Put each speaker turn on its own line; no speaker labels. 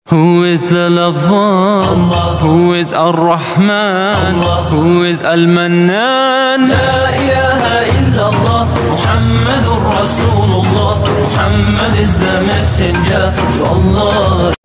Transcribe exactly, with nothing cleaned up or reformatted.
Who is the loved one? Allah. Who is Ar-Rahman? Allah. Who is Al-Mannan? La ilaha illallah, Muhammadur Rasulullah. Muhammad is the messenger to Allah.